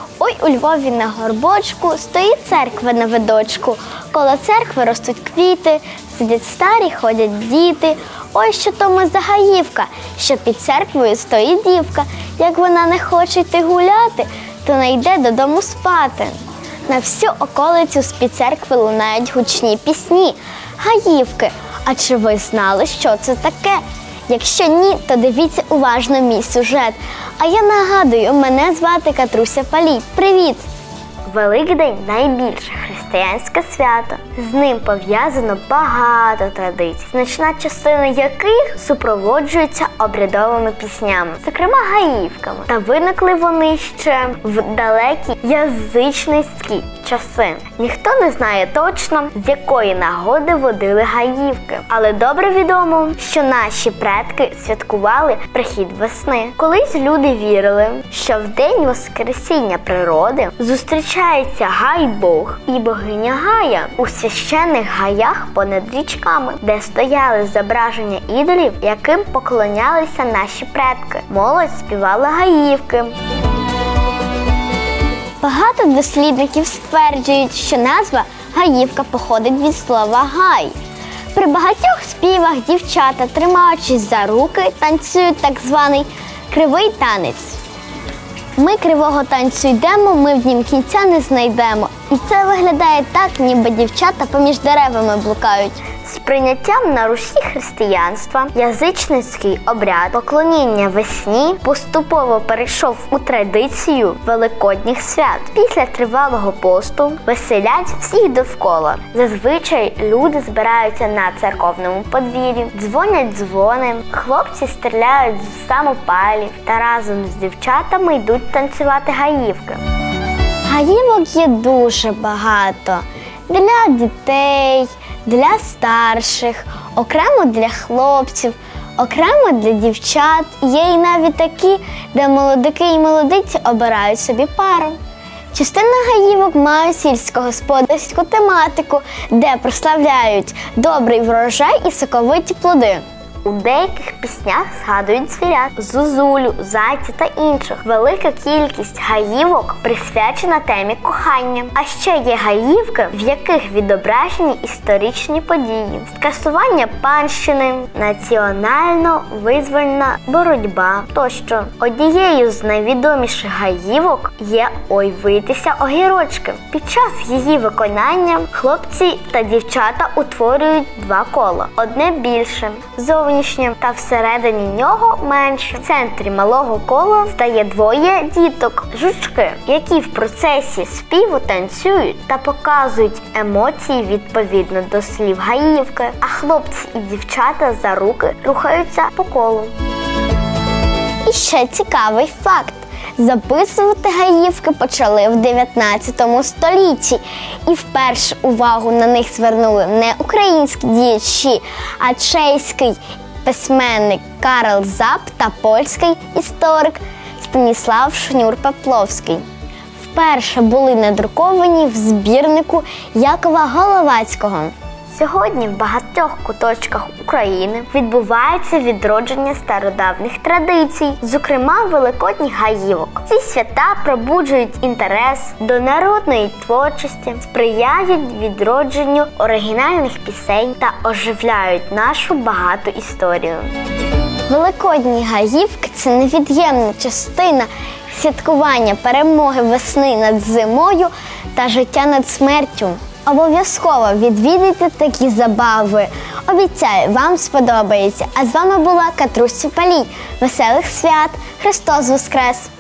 Ой, у Львові на горбочку стоїть церква на видочку. Коло церкви ростуть квіти, сидять старі, ходять діти. Ой, що то ми за гаївка, що під церквою стоїть дівка. Як вона не хоче йти гуляти, то не йде додому спати. На всю околицю з-під церкви лунають гучні пісні. Гаївки. А чи ви знали, що це таке? Якщо ні, то дивіться уважно мій сюжет. А я нагадую, мене звати Катруся Палій. Привіт! Великдень – найбільше християнське свято. З ним пов'язано багато традицій, значна частина яких супроводжується обрядовими піснями, зокрема гаївками. Та виникли вони ще в далекі язичницькі часи. Ніхто не знає точно, з якої нагоди водили гаївки. Але добре відомо, що наші предки святкували прихід весни. Колись люди вірили, що в день Воскресіння природи зустрічається Гай-Бог і богиня Гая у священних гаях понад річками, де стояли зображення ідолів, яким поклонялися наші предки. Молодь співала гаївки. Багато дослідників стверджують, що назва «гаївка» походить від слова «гай». При багатьох співах дівчата, тримаючись за руки, танцюють так званий кривий танець. Ми кривого танцю йдемо, ми в нім кінця не знайдемо. І це виглядає так, ніби дівчата поміж деревами блукають. З прийняттям на Русі християнства язичницький обряд поклоніння весні поступово перейшов у традицію великодніх свят. Після тривалого посту веселять всіх довкола. Зазвичай люди збираються на церковному подвір'ї, дзвонять дзвони, хлопці стріляють з самопалів та разом з дівчатами йдуть танцювати гаївки. Гаївок є дуже багато. Для дітей, для старших, окремо для хлопців, окремо для дівчат. Є і навіть такі, де молодики і молодиці обирають собі пару. Частина гаївок має сільськогосподарську тематику, де прославляють добрий врожай і соковиті плоди. У деяких піснях згадують звірят – зозулю, зайця та інших. Велика кількість гаївок присвячена темі кохання. А ще є гаївки, в яких відображені історичні події. Скасування панщини, національно-визвольна боротьба тощо. Однією з найвідоміших гаївок є «Ой, вийтеся, огірочки». Під час її виконання хлопці та дівчата утворюють два кола. Одне більше – зовнішнє, та всередині нього менше. В центрі малого кола стає двоє діток – жучки, які в процесі співу танцюють та показують емоції відповідно до слів гаївки, а хлопці і дівчата за руки рухаються по колу. І ще цікавий факт. Записувати гаївки почали в 19 столітті. І вперше увагу на них звернули не українські діячі, а чеський письменник Карл Зап та польський історик Станіслав Шнюр-Пепловський. Вперше були надруковані в збірнику Якова Головацького. Сьогодні в багатьох куточках України відбувається відродження стародавніх традицій, зокрема великодніх гаївок. Ці свята пробуджують інтерес до народної творчості, сприяють відродженню оригінальних пісень та оживляють нашу багату історію. Великодні гаївки – це невід'ємна частина святкування перемоги весни над зимою та життя над смертю. Обов'язково відвідайте такі забави. Обіцяю, вам сподобається. А з вами була Катруся Палій. Веселих свят! Христос Воскрес!